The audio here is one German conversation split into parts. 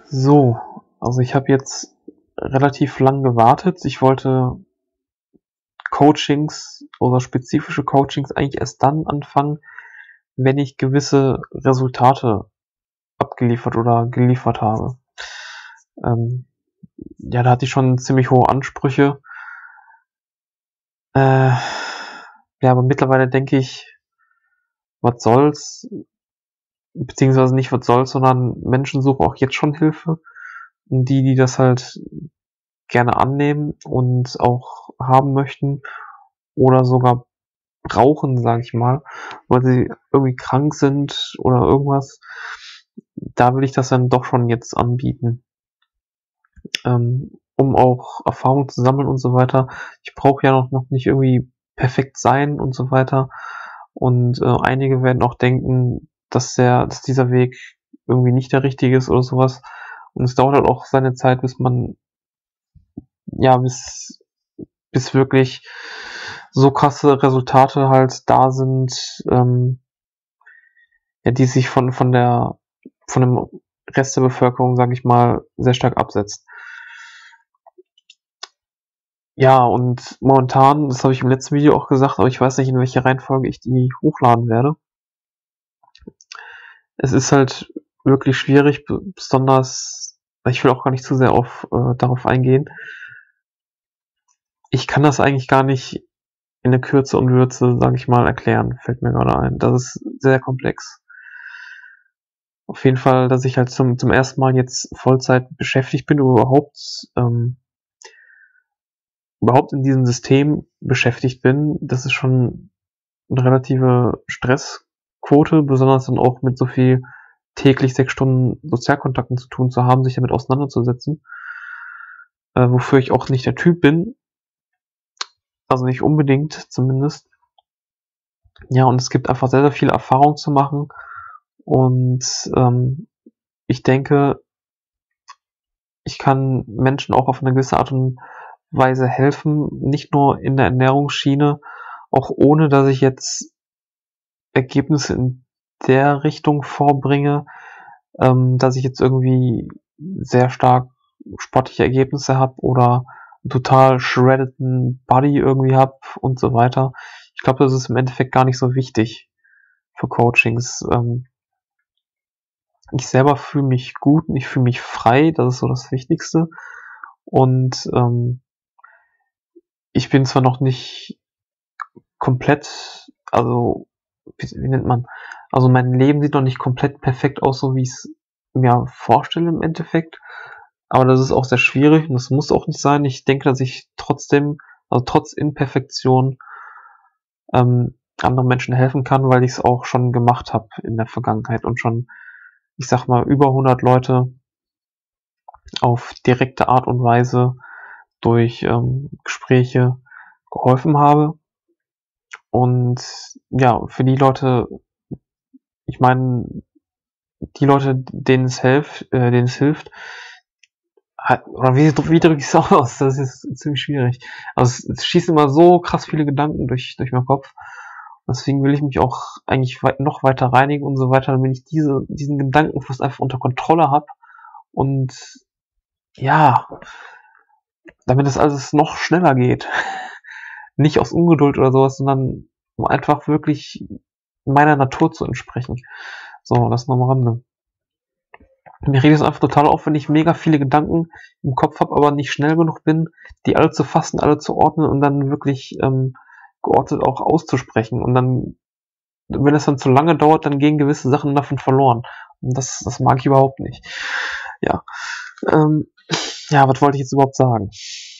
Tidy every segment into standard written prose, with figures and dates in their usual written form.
So, also ich habe jetzt relativ lang gewartet. Ich wollte Coachings oder spezifische Coachings eigentlich erst dann anfangen, wenn ich gewisse Resultate abgeliefert oder geliefert habe. Ja, da hatte ich schon ziemlich hohe Ansprüche. Ja, aber mittlerweile denke ich, was soll's, beziehungsweise nicht was soll's, sondern Menschen suchen auch jetzt schon Hilfe. Und die das halt gerne annehmen und auch haben möchten oder sogar brauchen, sage ich mal, weil sie irgendwie krank sind oder irgendwas, da will ich das dann doch schon jetzt anbieten, um auch Erfahrung zu sammeln und so weiter. Ich brauche ja noch nicht irgendwie perfekt sein und so weiter. Und einige werden auch denken, dass dieser Weg irgendwie nicht der richtige ist oder sowas. Und es dauert halt auch seine Zeit, bis man, ja, bis wirklich so krasse Resultate halt da sind, ja, die sich von dem Rest der Bevölkerung, sage ich mal, sehr stark absetzt. Ja, und momentan, das habe ich im letzten Video auch gesagt, aber ich weiß nicht, in welcher Reihenfolge ich die hochladen werde. Es ist halt wirklich schwierig, besonders, ich will auch gar nicht zu sehr darauf eingehen. Ich kann das eigentlich gar nicht in der Kürze und Würze, sage ich mal, erklären, fällt mir gerade ein. Das ist sehr komplex. Auf jeden Fall, dass ich halt zum ersten Mal jetzt Vollzeit beschäftigt bin, überhaupt in diesem System beschäftigt bin, das ist schon eine relative Stressquote, besonders dann auch mit so viel täglich 6 Stunden Sozialkontakten zu tun zu haben, sich damit auseinanderzusetzen, wofür ich auch nicht der Typ bin, also nicht unbedingt zumindest. Ja, und es gibt einfach sehr, sehr viel Erfahrung zu machen und ich denke, ich kann Menschen auch auf eine gewisse Art und Weise helfen, nicht nur in der Ernährungsschiene, auch ohne dass ich jetzt Ergebnisse in der Richtung vorbringe, dass ich jetzt irgendwie sehr stark sportliche Ergebnisse habe oder einen total shreddeden Body irgendwie habe und so weiter. Ich glaube, das ist im Endeffekt gar nicht so wichtig für Coachings. Ich selber fühle mich gut und ich fühle mich frei, das ist so das Wichtigste. Und ich bin zwar noch nicht komplett, also wie nennt man, also mein Leben sieht noch nicht komplett perfekt aus, so wie ich es mir vorstelle im Endeffekt, aber das ist auch sehr schwierig und das muss auch nicht sein. Ich denke, dass ich trotzdem, also trotz Imperfektion, anderen Menschen helfen kann, weil ich es auch schon gemacht habe in der Vergangenheit und schon, ich sag mal, über 100 Leute auf direkte Art und Weise durch Gespräche geholfen habe. Und ja, für die Leute, ich meine, die Leute, denen es hilft, oder wie drücke ich es aus? Das ist ziemlich schwierig. Also es schießen immer so krass viele Gedanken durch meinen Kopf. Deswegen will ich mich auch eigentlich noch weiter reinigen und so weiter, damit ich diesen Gedankenfluss einfach unter Kontrolle habe. Und ja, damit das alles noch schneller geht. Nicht aus Ungeduld oder sowas, sondern um einfach wirklich meiner Natur zu entsprechen. So, das noch am Rande. Mir regt es einfach total auf, wenn ich mega viele Gedanken im Kopf habe, aber nicht schnell genug bin, die alle zu fassen, alle zu ordnen und dann wirklich geordnet auch auszusprechen. Und dann, wenn es dann zu lange dauert, dann gehen gewisse Sachen davon verloren. Und das mag ich überhaupt nicht. Ja. Ja, was wollte ich jetzt überhaupt sagen?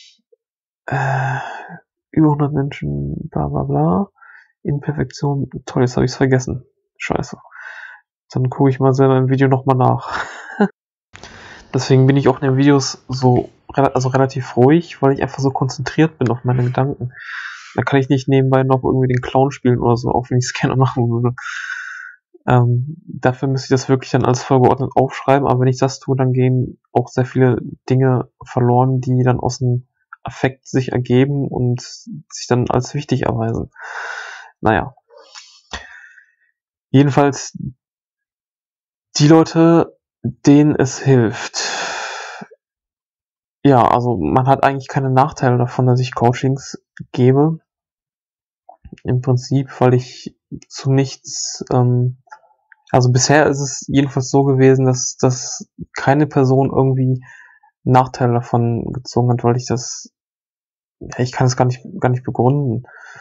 Über 100 Menschen, bla bla bla. Imperfektion, toll, jetzt habe ich es vergessen. Scheiße. Dann gucke ich mal selber im Video nochmal nach. Deswegen bin ich auch in den Videos so relativ ruhig, weil ich einfach so konzentriert bin auf meine Gedanken. Da kann ich nicht nebenbei noch irgendwie den Clown spielen oder so, auch wenn ich es gerne machen würde. Dafür müsste ich das wirklich dann als vollgeordnet aufschreiben, aber wenn ich das tue, dann gehen auch sehr viele Dinge verloren, die dann aus dem Affekt sich ergeben und sich dann als wichtig erweisen. Naja. Jedenfalls die Leute, denen es hilft. Ja, also man hat eigentlich keine Nachteile davon, dass ich Coachings gebe. Im Prinzip, weil ich zu nichts, also bisher ist es jedenfalls so gewesen, dass keine Person irgendwie Nachteile davon gezogen hat, weil ich kann es gar nicht begründen.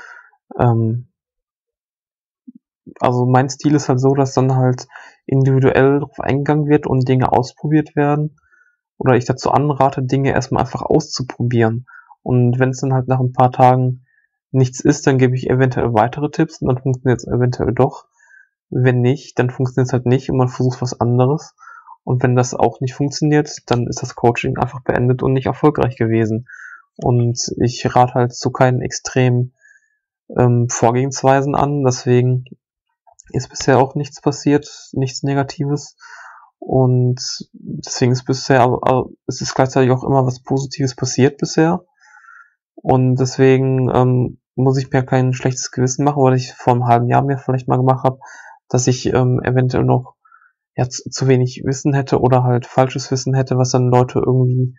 Also mein Stil ist halt so, dass dann halt individuell drauf eingegangen wird und Dinge ausprobiert werden. Oder ich dazu anrate, Dinge erstmal einfach auszuprobieren. Und wenn es dann halt nach ein paar Tagen nichts ist, dann gebe ich eventuell weitere Tipps und dann funktioniert es eventuell doch. Wenn nicht, dann funktioniert es halt nicht und man versucht was anderes. Und wenn das auch nicht funktioniert, dann ist das Coaching einfach beendet und nicht erfolgreich gewesen. Und ich rate halt zu keinen extremen Vorgehensweisen an. Deswegen ist bisher auch nichts passiert, nichts Negatives. Und deswegen ist es ist gleichzeitig auch immer was Positives passiert bisher. Und deswegen muss ich mir kein schlechtes Gewissen machen, weil ich vor einem halben Jahr mir vielleicht mal gemacht habe, dass ich eventuell noch zu wenig Wissen hätte oder halt falsches Wissen hätte, was dann Leute irgendwie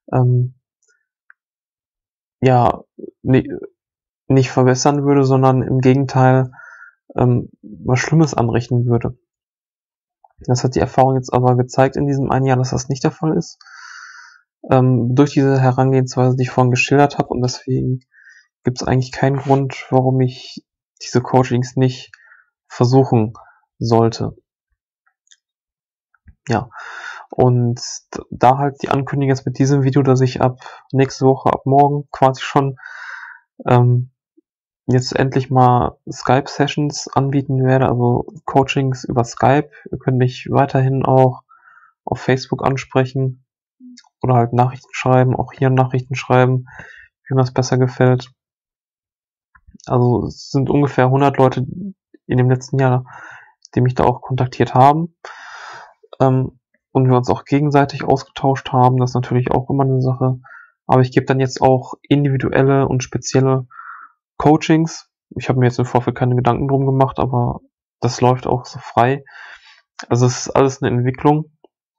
nicht verbessern würde, sondern im Gegenteil was Schlimmes anrichten würde. Das hat die Erfahrung jetzt aber gezeigt in diesem einen Jahr, dass das nicht der Fall ist. Durch diese Herangehensweise, die ich vorhin geschildert habe, und deswegen gibt es eigentlich keinen Grund, warum ich diese Coachings nicht versuchen sollte. Ja, und da halt die Ankündigung jetzt mit diesem Video, dass ich ab nächste Woche, ab morgen quasi schon jetzt endlich mal Skype-Sessions anbieten werde, also Coachings über Skype. Ihr könnt mich weiterhin auch auf Facebook ansprechen oder halt Nachrichten schreiben, auch hier Nachrichten schreiben, wie mir das besser gefällt. Also es sind ungefähr 100 Leute in dem letzten Jahr, die mich da auch kontaktiert haben. Und wir uns auch gegenseitig ausgetauscht haben. Das ist natürlich auch immer eine Sache. Aber ich gebe dann jetzt auch individuelle und spezielle Coachings. Ich habe mir jetzt im Vorfeld keine Gedanken drum gemacht, aber das läuft auch so frei. Also es ist alles eine Entwicklung.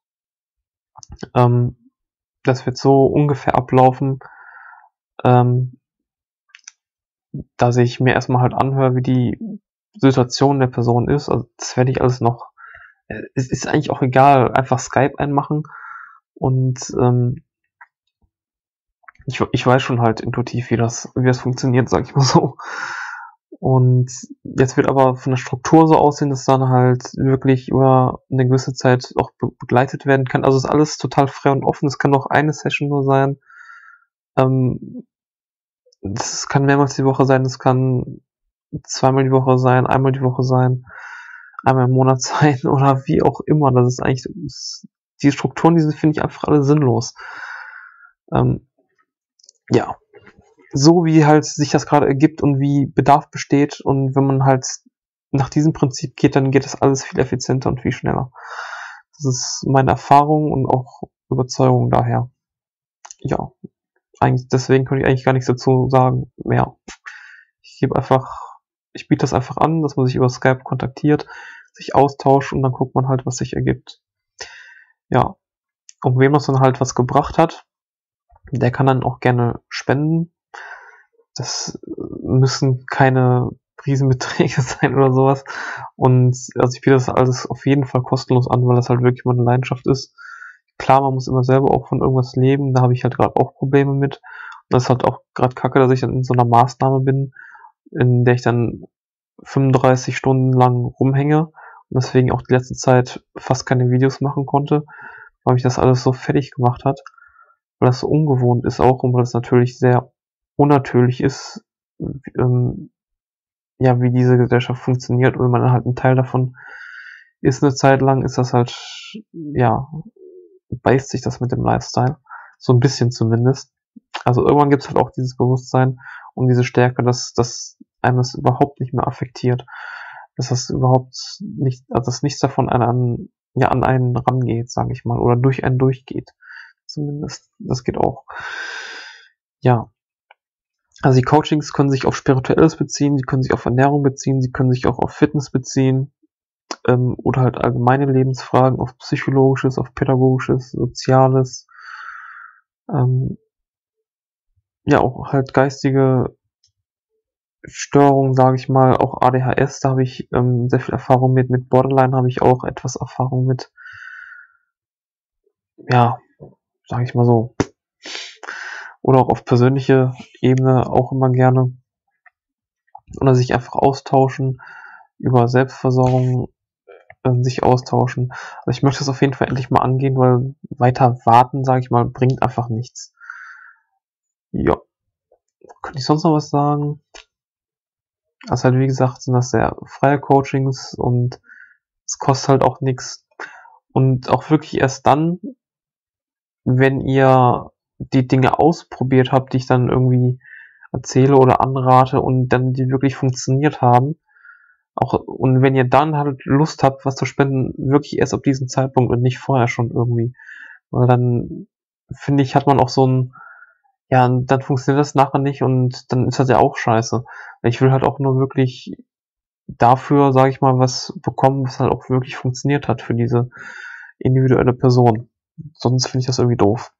Das wird so ungefähr ablaufen, dass ich mir erstmal halt anhöre, wie die Situation der Person ist. Also das werde ich alles noch. Es ist eigentlich auch egal, einfach Skype einmachen und ich weiß schon halt intuitiv, wie das funktioniert, sag ich mal so. Und jetzt wird aber von der Struktur so aussehen, dass dann halt wirklich über eine gewisse Zeit auch begleitet werden kann. Also ist alles total frei und offen. Es kann auch eine Session nur sein. Das kann mehrmals die Woche sein. Es kann zweimal die Woche sein, einmal die Woche sein, einmal im Monat sein oder wie auch immer. Das ist eigentlich die Strukturen, diese finde ich einfach alle sinnlos. Ja, so wie halt sich das gerade ergibt und wie Bedarf besteht und wenn man halt nach diesem Prinzip geht, dann geht das alles viel effizienter und viel schneller. Das ist meine Erfahrung und auch Überzeugung daher. Ja, eigentlich deswegen könnte ich eigentlich gar nichts dazu sagen mehr. Ich biete das einfach an, dass man sich über Skype kontaktiert, sich austauscht und dann guckt man halt, was sich ergibt. Ja, und wem das dann halt was gebracht hat, der kann dann auch gerne spenden. Das müssen keine Riesenbeträge sein oder sowas. Und also ich biete das alles auf jeden Fall kostenlos an, weil das halt wirklich meine Leidenschaft ist. Klar, man muss immer selber auch von irgendwas leben, da habe ich halt gerade auch Probleme mit. Und das ist halt auch gerade kacke, dass ich dann in so einer Maßnahme bin, in der ich dann 35 Stunden lang rumhänge und deswegen auch die letzte Zeit fast keine Videos machen konnte, weil mich das alles so fertig gemacht hat, weil das so ungewohnt ist auch und weil es natürlich sehr unnatürlich ist, wie diese Gesellschaft funktioniert und wenn man halt ein Teil davon ist eine Zeit lang, ist das halt, beißt sich das mit dem Lifestyle. So ein bisschen zumindest. Also irgendwann gibt es halt auch dieses Bewusstsein und diese Stärke, dass einem das überhaupt nicht mehr affektiert. Dass das überhaupt nicht, also dass nichts davon an einen rangeht, sage ich mal, oder durch einen durchgeht. Zumindest. Das geht auch. Ja. Also die Coachings können sich auf Spirituelles beziehen, sie können sich auf Ernährung beziehen, sie können sich auch auf Fitness beziehen. oder halt allgemeine Lebensfragen auf psychologisches, auf pädagogisches, soziales, ja auch halt geistige Störungen, sage ich mal, auch ADHS, da habe ich sehr viel Erfahrung mit Borderline habe ich auch etwas Erfahrung mit, ja, sage ich mal so. Oder auch auf persönliche Ebene auch immer gerne. Oder sich einfach austauschen, über Selbstversorgung sich austauschen. Also ich möchte das auf jeden Fall endlich mal angehen, weil weiter warten, sage ich mal, bringt einfach nichts. Ja, könnte ich sonst noch was sagen? Also halt, wie gesagt, sind das sehr freie Coachings und es kostet halt auch nichts. Und auch wirklich erst dann, wenn ihr die Dinge ausprobiert habt, die ich dann irgendwie erzähle oder anrate und dann die wirklich funktioniert haben, auch, und wenn ihr dann halt Lust habt, was zu spenden, wirklich erst ab diesem Zeitpunkt und nicht vorher schon irgendwie. Weil dann, finde ich, hat man auch so ein, ja, dann funktioniert das nachher nicht und dann ist das ja auch scheiße. Ich will halt auch nur wirklich dafür, sage ich mal, was bekommen, was halt auch wirklich funktioniert hat für diese individuelle Person. Sonst finde ich das irgendwie doof.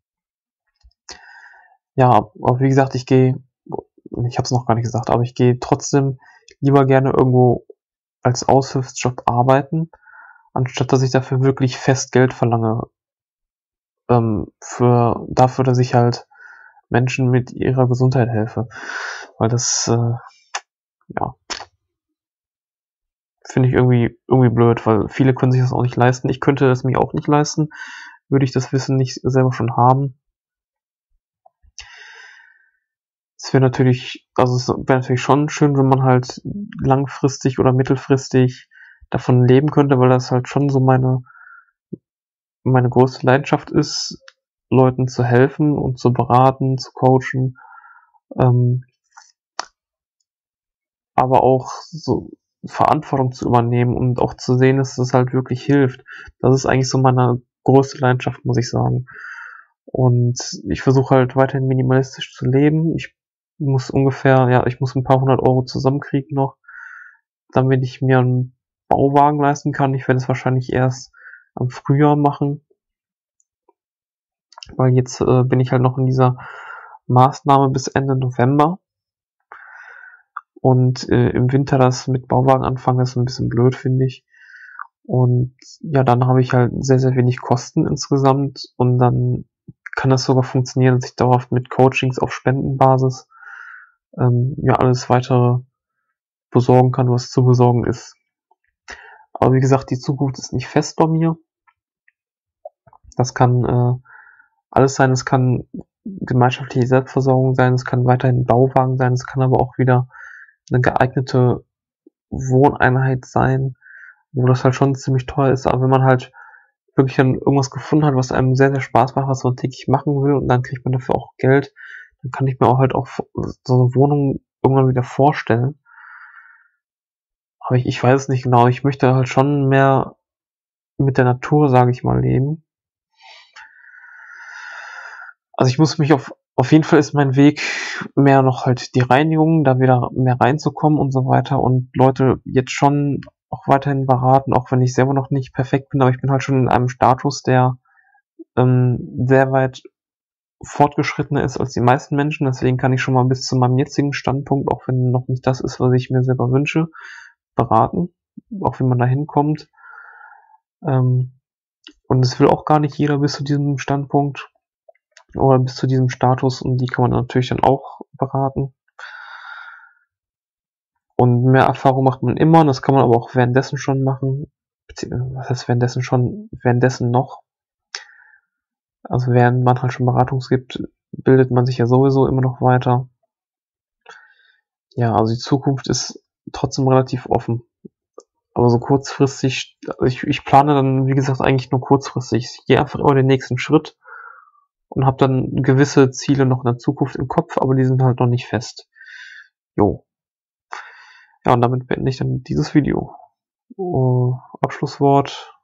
Ja, aber wie gesagt, ich habe es noch gar nicht gesagt, aber ich gehe trotzdem lieber gerne irgendwo als Aushilfsjob arbeiten, anstatt dass ich dafür wirklich fest Geld verlange, dafür, dass ich halt Menschen mit ihrer Gesundheit helfe. Weil das, ja, finde ich irgendwie blöd, weil viele können sich das auch nicht leisten. Ich könnte es mir auch nicht leisten, würde ich das Wissen nicht selber schon haben. Es wäre natürlich, also es wäre natürlich schon schön, wenn man halt langfristig oder mittelfristig davon leben könnte, weil das halt schon so meine größte Leidenschaft ist, Leuten zu helfen und zu beraten, zu coachen, aber auch so Verantwortung zu übernehmen und auch zu sehen, dass das halt wirklich hilft. Das ist eigentlich so meine größte Leidenschaft, muss ich sagen. Und ich versuche halt weiterhin minimalistisch zu leben. Ich muss ein paar 100 € zusammenkriegen noch, damit ich mir einen Bauwagen leisten kann. Ich werde es wahrscheinlich erst am Frühjahr machen, weil jetzt bin ich halt noch in dieser Maßnahme bis Ende November. Und im Winter das mit Bauwagen anfangen, ist ein bisschen blöd, finde ich. Und ja, dann habe ich halt sehr, sehr wenig Kosten insgesamt und dann kann das sogar funktionieren, dass ich dauerhaft mit Coachings auf Spendenbasis ja alles weitere besorgen kann, was zu besorgen ist. Aber wie gesagt, die Zukunft ist nicht fest bei mir. Das kann alles sein, es kann gemeinschaftliche Selbstversorgung sein, es kann weiterhin Bauwagen sein, es kann aber auch wieder eine geeignete Wohneinheit sein, wo das halt schon ziemlich teuer ist, aber wenn man halt wirklich dann irgendwas gefunden hat, was einem sehr, sehr Spaß macht, was man täglich machen will und dann kriegt man dafür auch Geld, dann kann ich mir auch halt auch so eine Wohnung irgendwann wieder vorstellen. Aber ich weiß es nicht genau, ich möchte halt schon mehr mit der Natur, sage ich mal, leben. Also ich muss mich auf jeden Fall ist mein Weg mehr noch halt die Reinigung, da wieder mehr reinzukommen und so weiter und Leute jetzt schon auch weiterhin beraten, auch wenn ich selber noch nicht perfekt bin, aber ich bin halt schon in einem Status, der sehr weit fortgeschrittener ist als die meisten Menschen, deswegen kann ich schon mal bis zu meinem jetzigen Standpunkt, auch wenn noch nicht das ist, was ich mir selber wünsche, beraten, auch wie man da hinkommt. Und es will auch gar nicht jeder bis zu diesem Standpunkt oder bis zu diesem Status und die kann man natürlich dann auch beraten. Und mehr Erfahrung macht man immer, das kann man aber auch währenddessen schon machen. Was heißt währenddessen schon? Währenddessen noch. Also während man halt schon Beratungs gibt, bildet man sich ja sowieso immer noch weiter. Ja, also die Zukunft ist trotzdem relativ offen. Aber so kurzfristig, ich plane dann, wie gesagt, eigentlich nur kurzfristig. Ich gehe einfach immer den nächsten Schritt und habe dann gewisse Ziele noch in der Zukunft im Kopf, aber die sind halt noch nicht fest. Jo. Ja, und damit beende ich dann dieses Video. Abschlusswort.